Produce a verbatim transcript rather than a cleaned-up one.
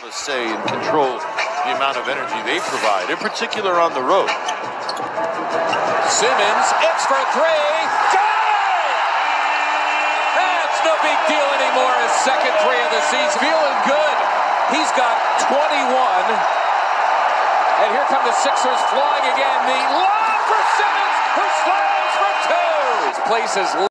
a say and control the amount of energy they provide, in particular on the road. Simmons, it's for three. Goal! That's no big deal anymore. His second three of the season. Feeling good. He's got twenty-one. And here come the Sixers flying again. The lob for Simmons, who slams for two. His place is